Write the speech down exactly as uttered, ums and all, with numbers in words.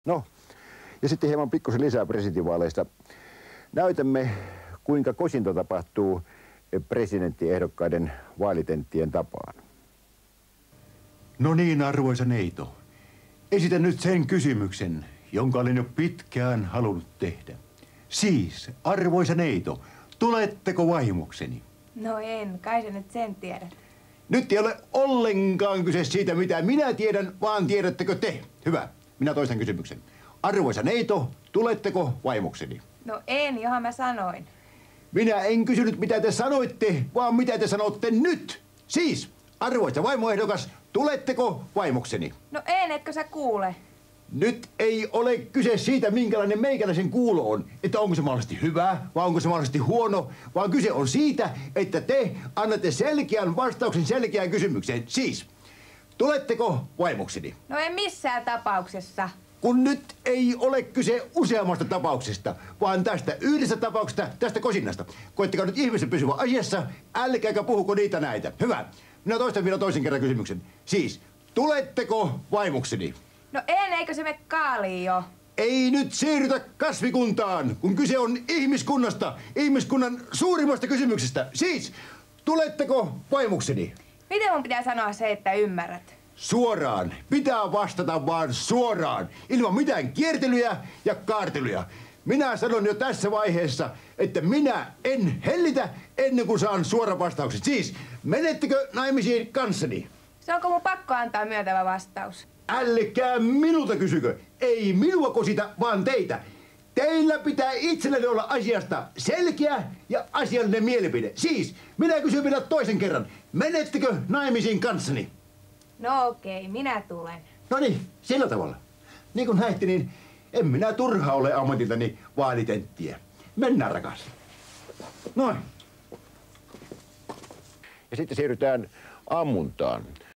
No, ja sitten hieman pikkusen lisää presidentinvaaleista. Näytämme, kuinka kosinta tapahtuu presidenttiehdokkaiden vaalitenttien tapaan. No niin, arvoisa neito. Esitän nyt sen kysymyksen, jonka olen jo pitkään halunnut tehdä. Siis, arvoisa neito, tuletteko vaimokseni? No en, kai sä nyt sen tiedät. Nyt ei ole ollenkaan kyse siitä, mitä minä tiedän, vaan tiedättekö te? Hyvä, minä toistan kysymyksen. Arvoisa neito, tuletteko vaimokseni? No en, johan mä sanoin. Minä en kysynyt, mitä te sanoitte, vaan mitä te sanotte nyt. Siis, arvoisa vaimoehdokas, tuletteko vaimokseni? No en, etkö sä kuule? Nyt ei ole kyse siitä, minkälainen meikäläisen kuulo on, että onko se mahdollisesti hyvä vai onko se mahdollisesti huono, vaan kyse on siitä, että te annatte selkeän vastauksen selkeään kysymykseen. Siis, tuletteko vaimokseni? No en missään tapauksessa. Kun nyt ei ole kyse useammasta tapauksesta, vaan tästä yhdestä tapauksesta, tästä kosinnasta. Koittakaa nyt ihmisen pysyä asiassa, älkääkä puhuko niitä näitä. Hyvä. Minä toistan vielä toisen kerran kysymyksen. Siis, tuletteko vaimokseni? No en, eikö se me kaaliin jo? Ei nyt siirrytä kasvikuntaan, kun kyse on ihmiskunnasta, ihmiskunnan suurimmasta kysymyksestä. Siis, tuletteko vaimokseni? Miten mun pitää sanoa se, että ymmärrät? Suoraan. Pitää vastata vaan suoraan, ilman mitään kiertelyjä ja kaartelyjä. Minä sanon jo tässä vaiheessa, että minä en hellitä ennen kuin saan suoran vastauksen. Siis, menettekö naimisiin kanssani? Se onko mun pakko antaa myöntävä vastaus? Älkää minulta kysykö. Ei minua kosita, vaan teitä. Teillä pitää itsellenne olla asiasta selkeä ja asiallinen mielipide. Siis, minä kysyn vielä toisen kerran. Menettekö naimisiin kanssani? No okei, minä tulen. No niin, sillä tavalla. Niin kuin näitte, niin en minä turha ole ammatiltani vaalitenttiä. Mennään, rakas. Noin. Ja sitten siirrytään ammuntaan.